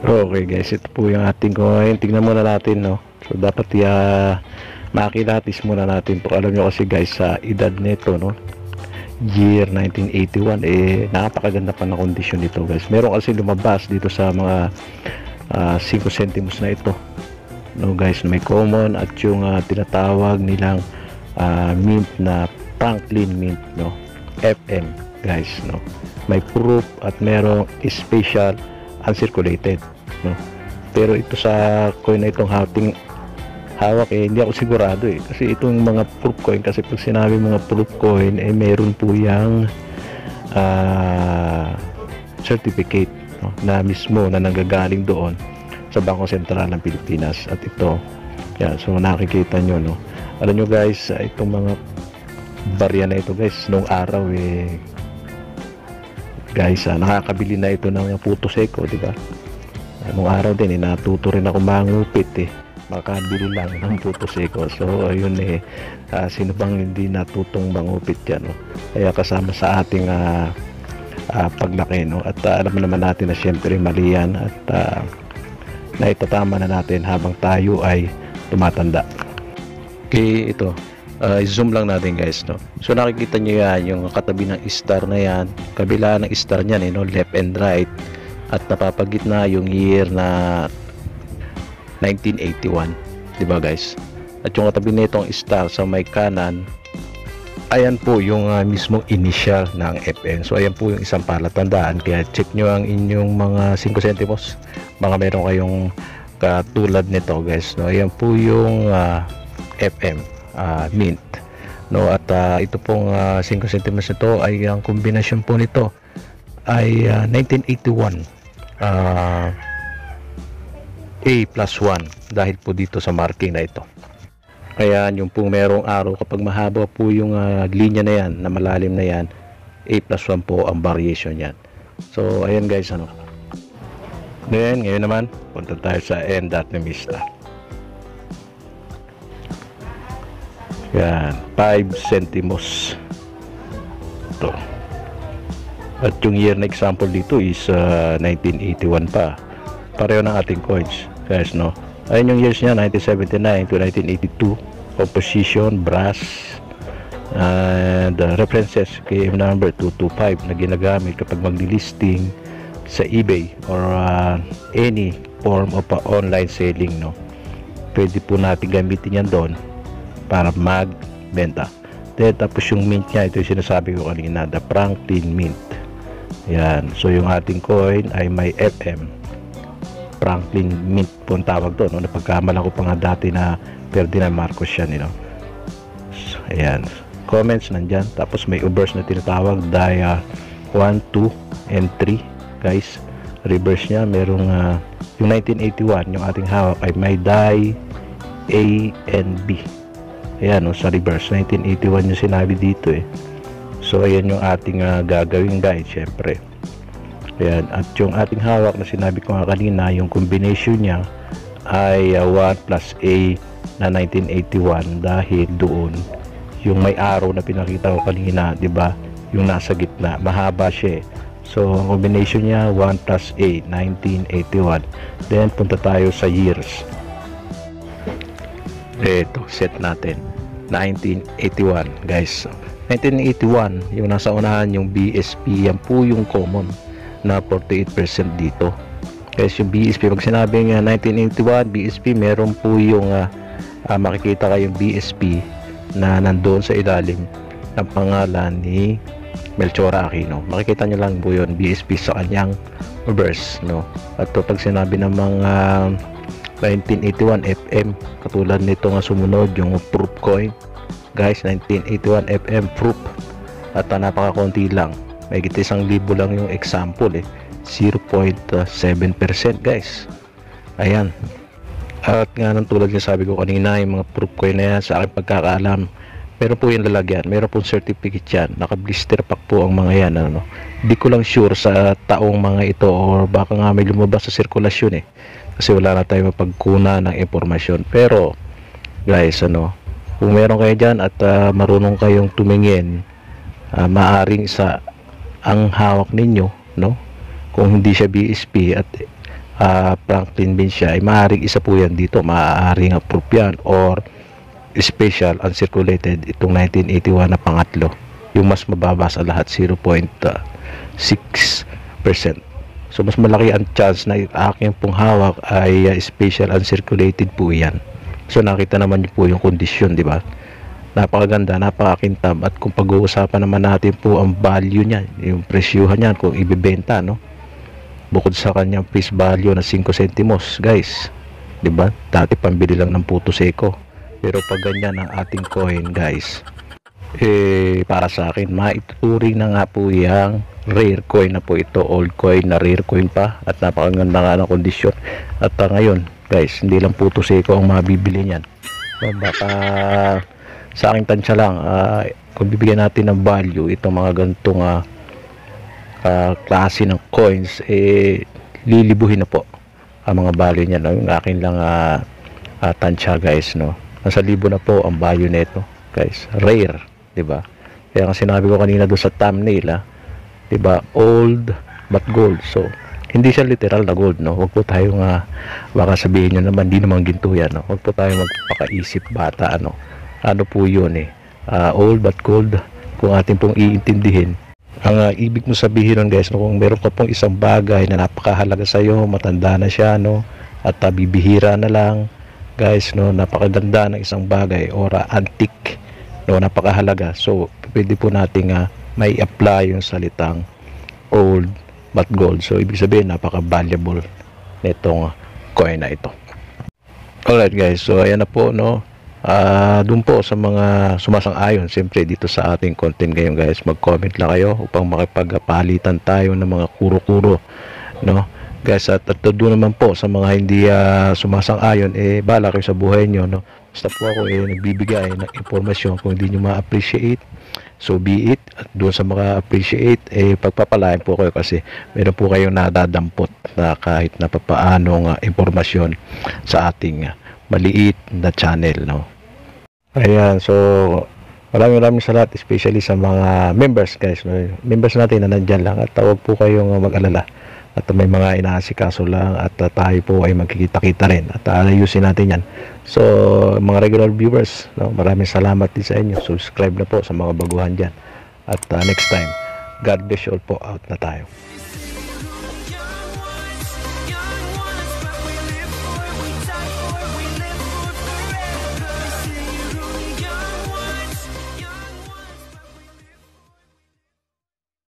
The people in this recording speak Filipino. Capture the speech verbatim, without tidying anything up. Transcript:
Okay guys, ito po yung ating coin. Tingnan muna natin, no. So dapat ya makilatis muna natin to. Alam nyo kasi guys, sa edad nito, no, year nineteen eighty-one, eh napakaganda pa ng kondisyon nito guys. Meron kasi lumabas dito sa mga uh, five centimos na ito, no guys, may common at yung uh, tinatawag nilang uh, mint na Franklin Mint, no, F M guys, no. May proof at merong special uncirculated, no. Pero ito sa coin na itong hating hawak, eh hindi ako sigurado eh, kasi itong mga proof coin, kasi pag sinabi mga proof coin, eh meron po yung uh, certificate, no, na mismo na nanggagaling doon sa Bangko Sentral ng Pilipinas. At ito yan, so nakikita nyo, no. Alam nyo guys, itong mga barya na ito guys, nung araw eh guys, ah, nakakabili na ito ng puto seko, di ba? Anong araw din, eh, natuto rin ako mangupit eh. Makabili lang ng puto seko. So, ayun eh, uh, sino bang hindi natutong mangupit yan, no? Kaya kasama sa ating uh, uh, paglaki, no? At uh, alam naman natin na syempre mali yan at uh, naitatama na natin habang tayo ay tumatanda. Okay, ito. Uh, zoom lang natin guys, no. So nakikita nyo yan, yung katabi ng star na yan, kabila ng star niyan, eh, no, left and right, at napapagitna yung year na nineteen eighty-one, di ba guys? At yung katabi nitong star sa may kanan, ayan po yung uh, mismong initial ng F M. So ayan po yung isang palatandaan, kaya check nyo ang inyong mga five centimos, mga meron kayong katulad nito guys, no. Ayan po yung uh, F M Uh, mint, no. At uh, ito pong uh, five centimos nito ay ang kombinasyon po nito ay uh, nineteen eighty-one uh, A plus one, dahil po dito sa marking na ito. Kaya yung pong merong araw, kapag mahaba po yung uh, linya na yan, na malalim na yan, A plus one po ang variation yan. So ayan guys, ano, then ngayon naman punta tayo sa M dot Nemista. Yan, five centimos ito. At yung year na example dito is uh, nineteen eighty-one pa. Pareho ng ating coins guys, no. Ayun yung years niya, nineteen seventy-nine to nineteen eighty-two. Composition, brass, and uh, references, K M number two two five na ginagamit kapag magli-listing sa eBay or uh, any form of uh, online selling, no. Pwede po natin gamitin yan doon para magbenta. Then tapos yung mint niya, ito yung sinasabi ko kanina, the Franklin Mint. Yan, so yung ating coin ay may F M, Franklin Mint po ang tawag doon, no? Napagkamalan ko pa nga dati na Ferdinand Marcos yan, you know? So, ayan, comments nandyan. Tapos may obverse na tinatawag dia one, two, and three guys. Reverse nya merong uh, yung nineteen eighty-one, yung ating hawak ay may die A and B. Ayan, no, sa reverse nineteen eighty-one yung sinabi dito eh. So ayan yung ating uh, gagawin guys, syempre. Ayan, at yung ating hawak na sinabi ko nga kanina, yung combination niya ay uh, one plus A na nineteen eighty-one, dahil doon yung may arrow na pinakita ko kanina, di ba, yung nasa gitna, mahaba siya eh. So ang combination niya one plus A, nineteen eighty-one. Then punta tayo sa years. Eto, set natin nineteen eighty-one guys. Nineteen eighty-one yung nasa unahan, yung B S P, yan po yung common na forty-eight percent dito guys. Yung B S P, pag sinabing uh, nineteen eighty-one B S P, meron po yung uh, uh, makikita kayong B S P na nandoon sa ilalim ng pangalan ni Melchora Aquino. Makikita nyo lang po yun, B S P sa kanyang reverse, no. At to, pag sinabi ng mga uh, nineteen eighty-one F M, katulad nito nga sumunod yung proof coin guys, nineteen eighty-one F M proof, at uh, napakakunti lang, may git isang libo lang yung example eh, zero point seven percent guys. Ayan, at nga nang tulad nga sabi ko kanina, yung mga proof coin na yan, sa aking pagkakaalam, meron po yung lalagyan, meron pong certificate yan, naka blister pack po ang mga yan, ano. Di ko lang sure sa taong mga ito, or baka nga may lumabas sa sirkulasyon eh, kasi wala na tayo mapagkuna ng impormasyon. Pero guys, ano, kung meron kayo dyan at uh, marunong kayong tumingin, uh, maaring sa ang hawak ninyo, no, kung hindi siya B S P at uh, Franklin beans siya, ay maaaring isa po yan dito, maaaring approve yan or special uncirculated itong nineteen eighty-one na pangatlo, yung mas mababa sa lahat, zero point six percent. So mas malaki ang chance na yung aking pong hawak ay uh, special uncirculated po yan. So nakita naman niyo po yung kondisyon, di ba? Napakaganda, napakakintab. At kung pag-uusapan naman natin po ang value niya, yung presyuhan niyan kung ibebenta, no? Bukod sa kanyang face value na five centimos, guys, di ba? Dati pambili lang ng puto seko. Pero pag ganyan ang ating coin, guys, eh para sa akin maituturing na nga po yung rare coin na po ito, old coin na rare coin pa, at napakaganda nga ng kondisyon. At uh, ngayon, guys, hindi lang puto seko ang mabibili niyan. So, baka sa aking tansya lang, uh, kung bibigyan natin ng value itong mga ganitong uh, uh, klase ng coins, eh lilibuhin na po ang mga value niya, no? Yung akin lang uh, uh, tansya, guys, no? Nasa libo na po ang value nito, guys. Rare, di ba? Kaya nga sinabi ko kanina doon sa thumbnail, ah, di ba, old but gold. So hindi siya literal na gold, no? Huwag po tayong uh, baka sabihin nyo naman, di naman ginto yan, no? Huwag po tayong magpakaisip bata, ano ano po yun, eh, uh, old but gold. Kung atin pong iintindihin, ang uh, ibig mo sabihin nun, guys, no, kung meron ka pong isang bagay na napakahalaga sa iyo, matanda na siya, no, at uh, bibihira na lang, guys, no, napakaganda ng isang bagay or uh, antique, no, napakahalaga. So pwede po nating uh, may apply yung salitang old but gold. So ibig sabihin napaka-valuable nitong coin na ito. Alright, guys, so ayan na po, no. Uh, doon po sa mga sumasang-ayon siyempre dito sa ating content ngayon, guys, mag-comment lang kayo upang makipagpalitan tayo ng mga kuro-kuro, no, guys. At, at doon naman po sa mga hindi uh, sumasang-ayon, eh bala kayo sa buhay nyo, no. Basta po ako eh nagbibigay ng informasyon. Kung hindi nyo ma-appreciate, so be it. At doon sa mga appreciate, eh pagpapalain po kayo kasi meron po kayong nadadampot na kahit na papaanong uh, informasyon sa ating uh, maliit na channel, no. Ayan, so maraming maraming salamat, especially sa mga members, guys, no? Members natin na nandyan lang, at tawag po kayong mag-alala at may mga inaasikaso lang, at uh, tayo po ay magkikita-kita rin at uh, ayusin natin yan. So mga regular viewers, no, maraming salamat din sa inyo. Subscribe na po sa mga baguhan dyan, at uh, next time, God bless you all po. Out na tayo.